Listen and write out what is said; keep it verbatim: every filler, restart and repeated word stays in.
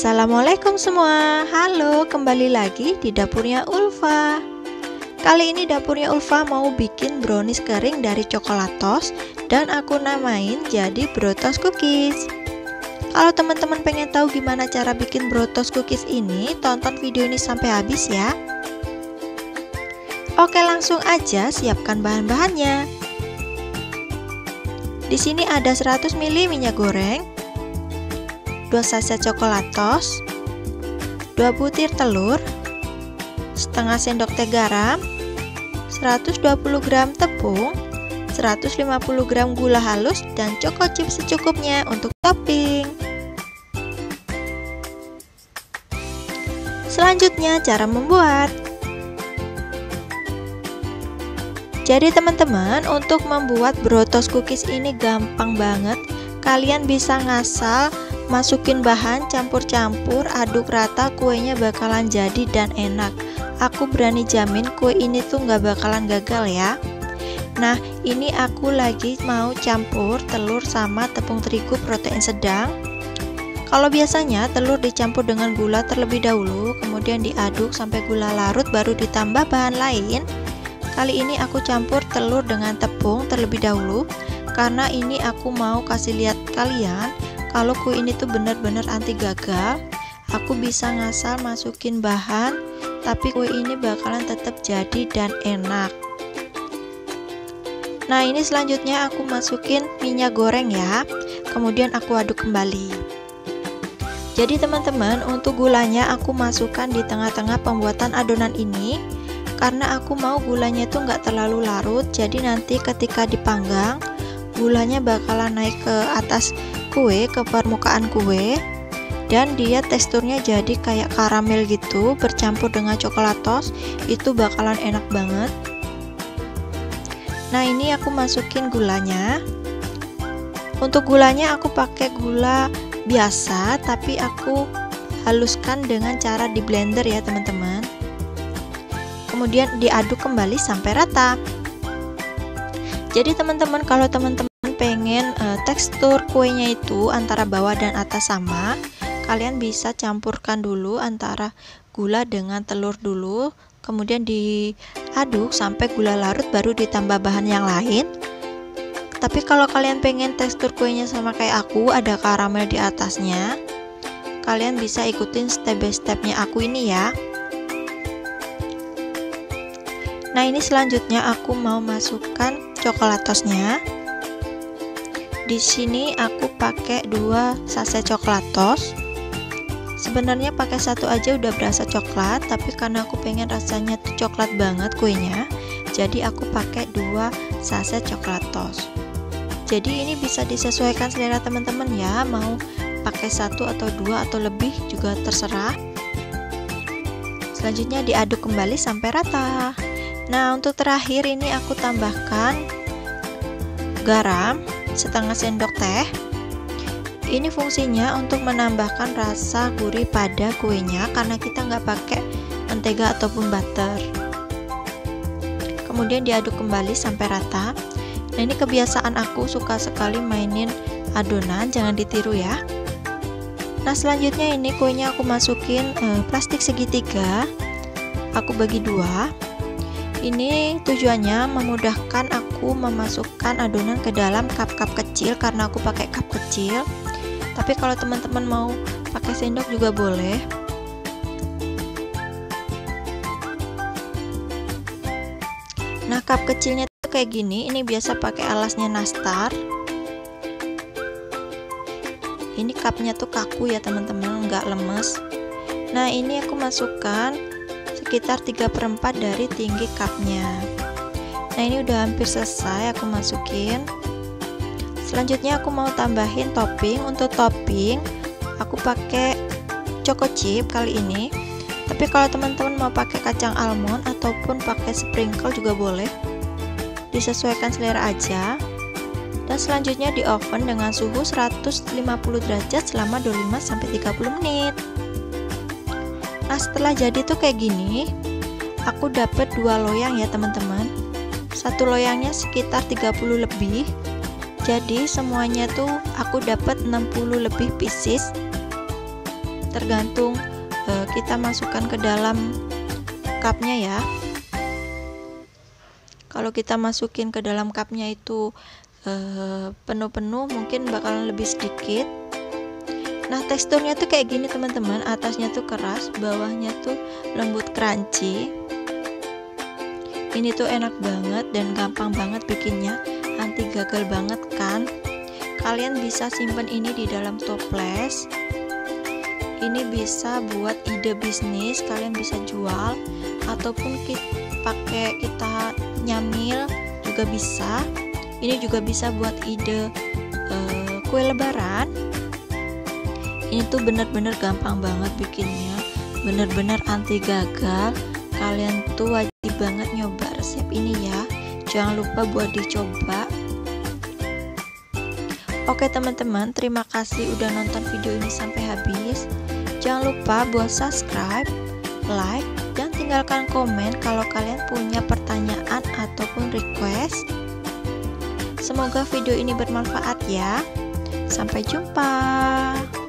Assalamualaikum semua. Halo, kembali lagi di dapurnya Ulfa. Kali ini dapurnya Ulfa mau bikin brownies kering dari coklatos dan aku namain jadi brotos cookies. Kalau teman-teman pengen tahu gimana cara bikin brotos cookies ini, tonton video ini sampai habis ya. Oke, langsung aja siapkan bahan-bahannya. Di sini ada seratus mililiter minyak goreng, dua saset coklatos, dua butir telur, setengah sendok teh garam, seratus dua puluh gram tepung, seratus lima puluh gram gula halus, dan choco chip secukupnya untuk topping. Selanjutnya cara membuat. Jadi teman-teman, untuk membuat brotos cookies ini gampang banget. Kalian bisa ngasal masukin bahan, campur-campur, aduk rata, kuenya bakalan jadi dan enak. Aku berani jamin kue ini tuh nggak bakalan gagal ya. Nah, ini aku lagi mau campur telur sama tepung terigu protein sedang. Kalau biasanya telur dicampur dengan gula terlebih dahulu, kemudian diaduk sampai gula larut baru ditambah bahan lain. Kali ini aku campur telur dengan tepung terlebih dahulu, karena ini aku mau kasih lihat kalian kalau kue ini tuh bener-bener anti gagal. Aku bisa ngasal masukin bahan, tapi kue ini bakalan tetap jadi dan enak. Nah, ini selanjutnya aku masukin minyak goreng ya, kemudian aku aduk kembali. Jadi teman-teman, untuk gulanya aku masukkan di tengah-tengah pembuatan adonan ini, karena aku mau gulanya tuh nggak terlalu larut, jadi nanti ketika dipanggang gulanya bakalan naik ke atas kue, ke permukaan kue, dan dia teksturnya jadi kayak karamel gitu bercampur dengan coklatos. Itu bakalan enak banget. Nah, ini aku masukin gulanya. Untuk gulanya aku pakai gula biasa, tapi aku haluskan dengan cara di blender ya teman-teman. Kemudian diaduk kembali sampai rata. Jadi teman-teman, kalau teman-teman pengen e, tekstur kuenya itu antara bawah dan atas sama, kalian bisa campurkan dulu antara gula dengan telur dulu, kemudian diaduk sampai gula larut baru ditambah bahan yang lain. Tapi kalau kalian pengen tekstur kuenya sama kayak aku, ada karamel di atasnya, kalian bisa ikutin step by stepnya aku ini ya. Nah, ini selanjutnya aku mau masukkan coklatosnya. Di sini aku pakai dua saset coklatos. Sebenarnya pakai satu aja udah berasa coklat, tapi karena aku pengen rasanya tuh coklat banget kuenya, jadi aku pakai dua saset coklatos. Jadi ini bisa disesuaikan selera teman-teman ya, mau pakai satu atau dua atau lebih juga terserah. Selanjutnya diaduk kembali sampai rata. Nah, untuk terakhir ini aku tambahkan garam setengah sendok teh. Ini fungsinya untuk menambahkan rasa gurih pada kuenya, karena kita nggak pakai mentega ataupun butter. Kemudian diaduk kembali sampai rata. Nah, ini kebiasaan aku, suka sekali mainin adonan, jangan ditiru ya. Nah, selanjutnya ini kuenya aku masukin eh, plastik segitiga. Aku bagi dua. Ini tujuannya memudahkan aku memasukkan adonan ke dalam cup-cup kecil, karena aku pakai cup kecil. Tapi kalau teman-teman mau pakai sendok juga boleh. Nah, cup kecilnya tuh kayak gini. Ini biasa pakai alasnya nastar. Ini cupnya tuh kaku ya teman-teman, nggak lemes. Nah, ini aku masukkan sekitar tiga per empat dari tinggi cupnya. Nah, ini udah hampir selesai aku masukin. Selanjutnya aku mau tambahin topping. Untuk topping aku pakai choco chip kali ini, tapi kalau teman-teman mau pakai kacang almond ataupun pakai sprinkle juga boleh, disesuaikan selera aja. Dan selanjutnya di oven dengan suhu seratus lima puluh derajat selama dua puluh lima sampai tiga puluh menit. Nah, setelah jadi tuh kayak gini, aku dapat dua loyang ya teman-teman. Satu loyangnya sekitar tiga puluh lebih. Jadi semuanya tuh aku dapat enam puluh lebih pieces. tergantung uh, kita masukkan ke dalam cupnya ya. Kalau kita masukin ke dalam cupnya itu penuh-penuh, uh, mungkin bakalan lebih sedikit. Nah, teksturnya tuh kayak gini teman-teman, atasnya tuh keras, bawahnya tuh lembut crunchy. Ini tuh enak banget dan gampang banget bikinnya, anti gagal banget kan. Kalian bisa simpan ini di dalam toples. Ini bisa buat ide bisnis, kalian bisa jual ataupun kita pakai kita nyamil juga bisa. Ini juga bisa buat ide uh, kue lebaran. Ini tuh bener-bener gampang banget bikinnya, bener-bener anti gagal. Kalian tuh wajib banget nyoba resep ini ya, jangan lupa buat dicoba. Oke teman-teman, terima kasih udah nonton video ini sampai habis. Jangan lupa buat subscribe, like, dan tinggalkan komen kalau kalian punya pertanyaan ataupun request. Semoga video ini bermanfaat ya. Sampai jumpa.